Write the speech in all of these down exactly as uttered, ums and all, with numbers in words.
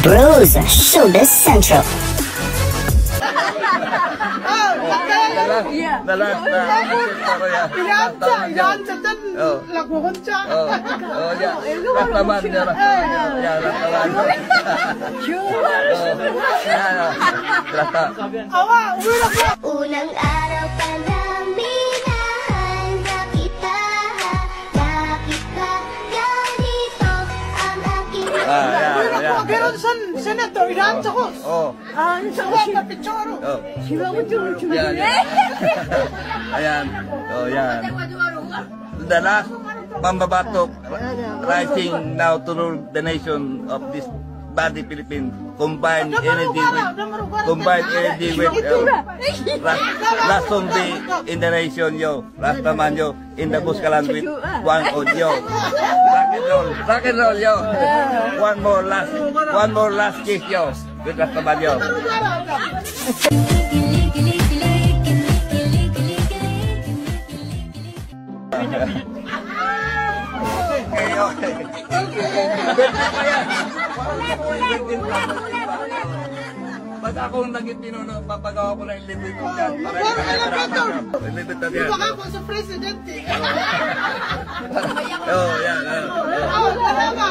Bros Showbiz Central. Iya. Dalas na ako ya. Iyanca, iyanca dan lagu honca. Oh, oh ya. Rastaman ya. Ya, rastaman. Ya, rasta. Awa, uwi na po. Unang araw pa lang minahanda kita. Bakit ba ganito ang aking Ah, ya, Uwi na ya. po. Pero san, senator, iyanca ko. Oh. Ah, sa wala picture. Oh. Sila mo tuloy Yan, yan. Ayan. Oh, yan. The last Pambabatok rising now to rule the nation of this body Philippines. Combine energy with combine energy with uh, last, last zombie in the nation yo. Last naman yo in the Buskalan with one audio. Rock and roll, rock and roll yo. One more last, one more last kiss yo. With last naman yo. Pag akong naging pinuno, papagawa ko na yung libit ko dyan. Libit na Di yan. ba ka po sa presidente? Oo, yan. Oh, tama.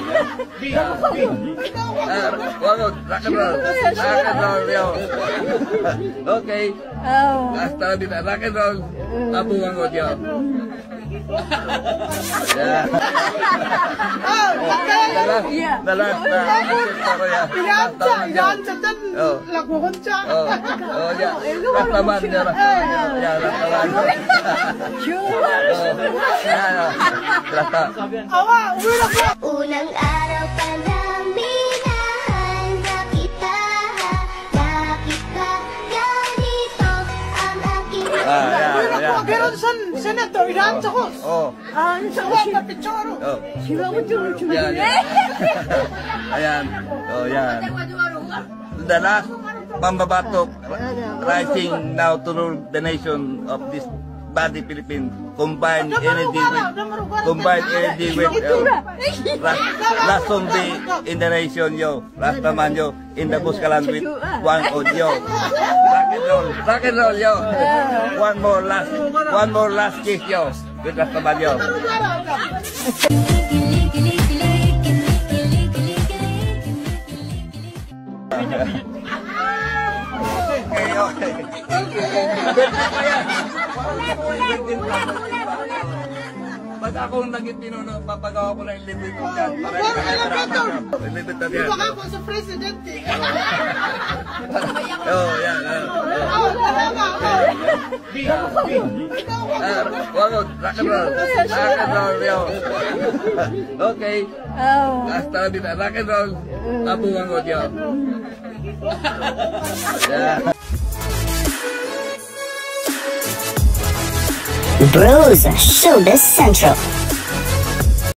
Ah, wag, rock and roll. Rock and roll, yo. Okay. Hasta la vida. Rock and roll. Tabuhan ko, yo. Yeah. Dalas, dalas na. Ako yan. Iyanca, iyanca dan lagu honca. Oh, oh, ya. Rastaman ya. Ya, rastaman. Yan, rasta. Awa, uwi na po. unang araw pa lang minahanda kita. Bakit ba ganito ang aking Ah, ya, Uwi na ya. po. Pero san, senator, iyanca ko. Oh, Ah, sa wala picture. oh. Sila mo tuloy Yan, yan. Ayan. Oh, yan. The last Pambabatok rising now to rule the nation of this body Philippines. Combine energy with combine energy with uh, last, last zombie in the nation yo. Last naman yo in the Buskalan with one audio. Rock and roll, rock and roll yo. One more last, one more last kiss yo. With last naman yo. Okay, Pag akong naging pinuno, papagawa ko na yung libit ko dyan. Libit na Di yan. ba ka po sa presidente? Oo, yan. Oh, tama. Ah, wag, rock and roll. Rock and roll, yo. Okay. Hasta la vida. Rock and roll. Tabuhan ko, yo. Yeah. Bros Showbiz Central.